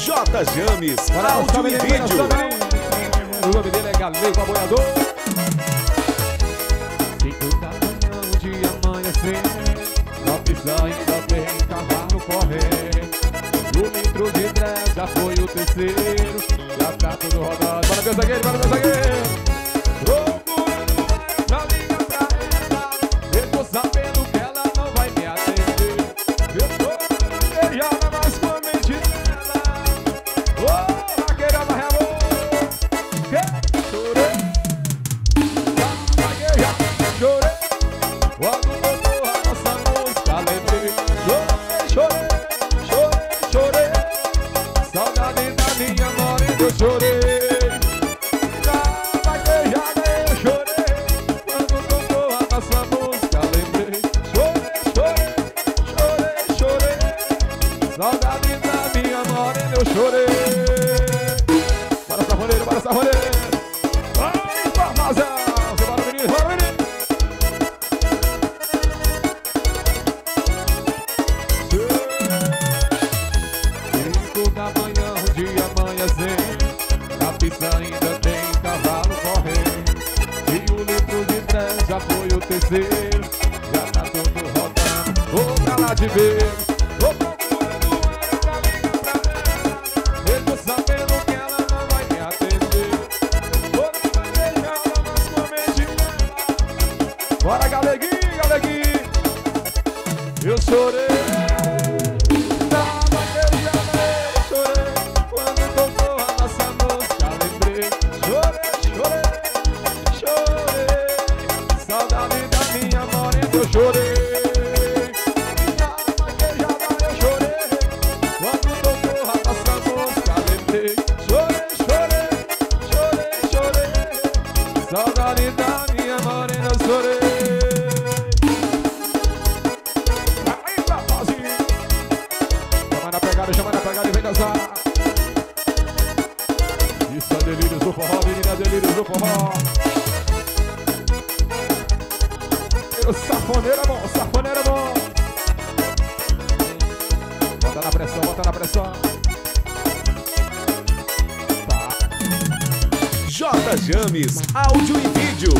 J James, áudio e vídeo. O nome dele é Galego Aboiador. 5 da manhã, o dia amanhecer, na pista ainda tem cavalo correr. O litro de 10 já foi o terceiro, já tá tudo rodado. Bora meu zagueiro, bora meu zagueiro. Procurando ela, liga pra ela, eu tô sabendo que ela não vai me atender. Eu tô beijada, mas com a mente dela. Oh, vaqueira da Real, que chorei, chorei. Quando tocou a nossa música, lembrei. Chorei, chorei, chorei. Saudade da minha morena, eu chorei. Na vaquejada eu chorei. Quando tocou a nossa música, lembrei. Chorei, chorei, chorei, chorei. Saudade da minha morena, eu chorei. Bora safoneiro, bora safoneiro. Vai, farmácia. Bora menino, bora menino. 5 da manhã, o dia amanhecer, na pista ainda tem cavalo correr. E o litro de 10 já foi o terceiro, já tá tudo rodando, vou pra lá de ver. Vou procurando ela pra ligar pra ela, eu tô sabendo que ela não vai me atender. Vou não beijá-la, mas com a mente dela. Bora Galeguinho, Galeguinho. Eu chorei. Chorei, na vaquejada eu chorei. Quando tocou a nossa música, lembrei. Chorei, chorei, chorei, chorei. Saudade da minha morena, eu chorei. Aí, papazinho. Chama na pegada e vem dançar. Isso é delírios do forró, menina, delírios do forró. O safoneiro é bom, o safoneiro é bom. Bota na pressão, bota na pressão. Tá. J James, áudio e vídeo.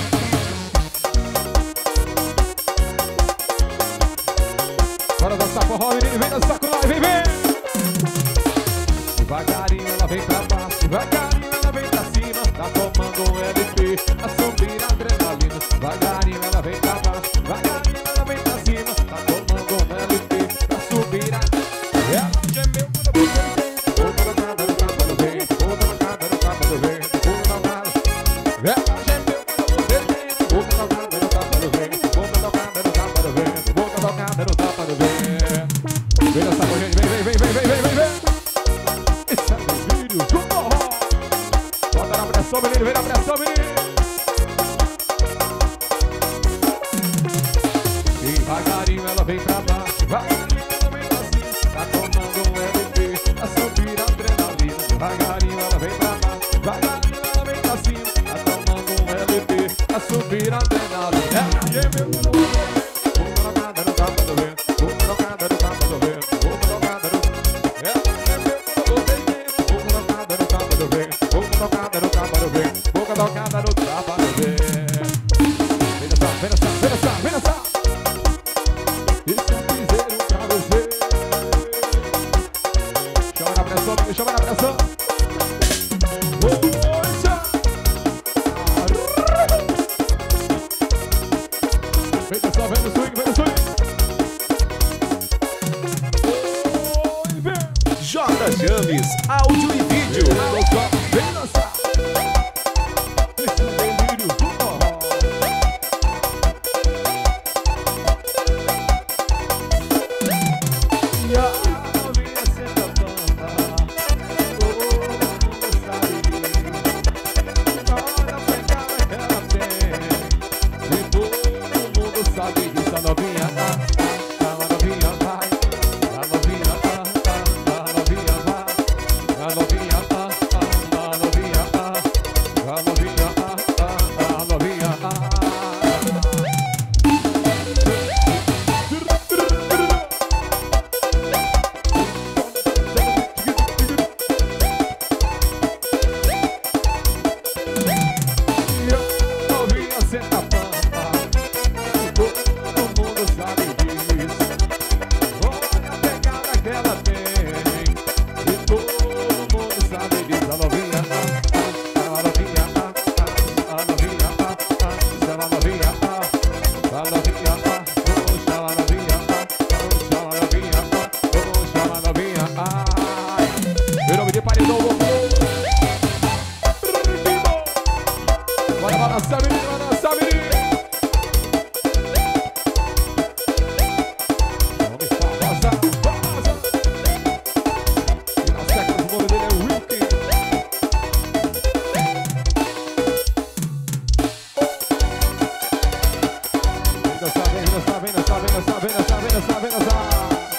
Bora dançar forró, menino, vem dançar com nós, vem, vem. Devagarinho ela vem pra baixo, devagarinho ela vem pra cima. Tá tomando um LP, a subir a adrenalina. Devagarinho ela vem pra baixo, devagarinho ela vem pra cima. Tá tomando um LP, pra subir a... Ela gemeu quando eu pensei, vou colocada no capa do vento, vou colocada no capa do vento, vou colocada. Ela gemeu quando eu pensei, vou colocada no capa do vento, vou colocada no capa do vento, vou colocada no capa do vento. Vem dançar com a gente, vem, vem, vem, vem, vem, vem, vem. Esse é o vídeo do forró. Bota na pressão, menino, vem na pressão, menino. Devagarinho ela vem pra baixo, devagarinho ela vem pra cima. Tá tomando um LP, a subir a adrenalina. Devagarinho ela vem pra baixo, devagarinho ela vem pra cima. Tá tomando um LP, a subir a adrenalina. Ela gemeu quando eu pensei, vou colocada no capa do vento, vou colocada no capa do vento, vou colocada no... Ela gemeu quando eu pensei, vou colocada no capa do vento, vou colocada no capa do vento, vou colocada no capa do vento. Vem dançar, vem dançar, vem dançar, vem dançar. Esse é um piseiro pra você. Chama na pressão, chama na pressão. Vem dançar, vem no swing, vem no swing. J James, áudio e vídeo. Vem dançar. Esse é o delírio do forró. E a novinha senta a banda, todo mundo sabe. Olha a pegada que ela tem, e todo mundo sabe disso. A novinha a novinha vai, a novinha a novinha vai, a novinha Em nome de Paredão Louco. Bora balançar, menino, balançar, menino. Vamos fazer, fazer. E na sequência o nome dele é Wilkie. Vem dançar, vem dançar, vem dançar, vem dançar, vem dançar, vem dançar, vem dançar.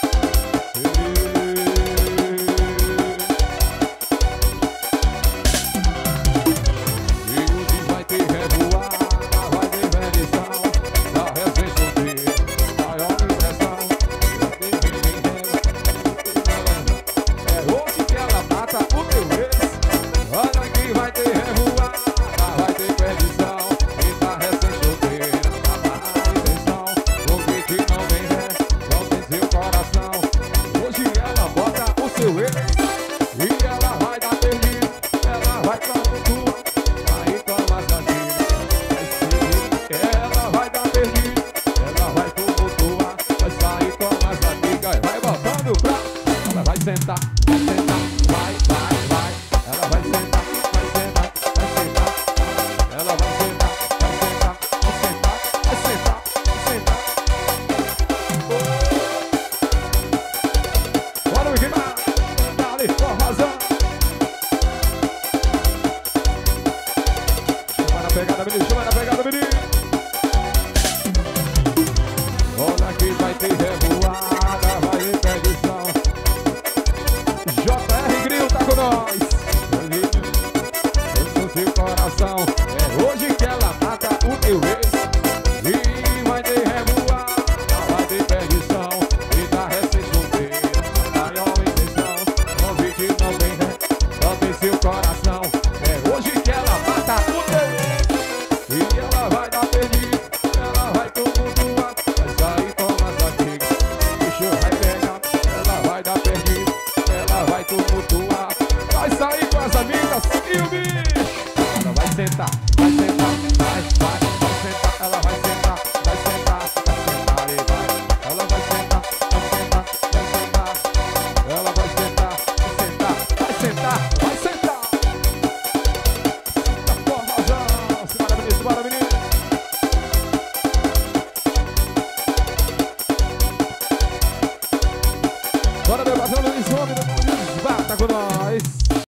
Sentar, vai sentar, vai, vai, vai. Ela vai sentar, vai sentar, vai sentar. Ela vai sentar, vai sentar, vai sentar, vai sentar, vai sentar. Bora, Mickey Mouse. Dá-lhe forrozão. Chama na pegada, menino, chama na pegada, menino. Olha que vai ter revoada, vai ter perdição. JR Gril tá com nós. No seu coração é hoje que ela mata o teu ex. E vai ter revoada, vai ter perdição. E tá recém-solteira, maior intenção. Convite não tem ré, só tem seu coração. É hoje que ela mata o teu ex. E ela vai dar perdido, ela vai tumultuar. Vai sair com as amigas, o bicho vai pegar. Ela vai dar perdido, vai tumultuar, vai sair com as amigas e o bicho. Ela vai sentar, vai sentar, vai, vai, vai sentar. Ela vai sentar, vai sentar, vai sentar e vai. Ela vai sentar, vai sentar, vai sentar. Ela vai sentar, vai sentar, vai sentar, vai sentar. Senta forrozão, simbora menino, simbora menino. Bora meu patrão Luiz Homem, tá com nós.